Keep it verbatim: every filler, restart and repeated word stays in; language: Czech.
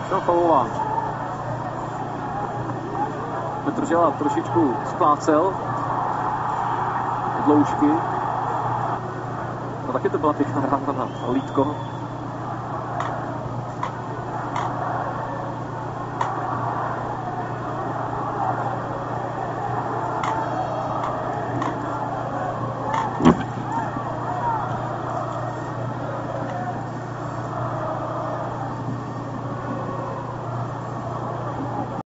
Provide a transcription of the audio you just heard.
Šel faulován. Petržela trošičku splácel dloužky. No taky to byla pěkná rána na lítko.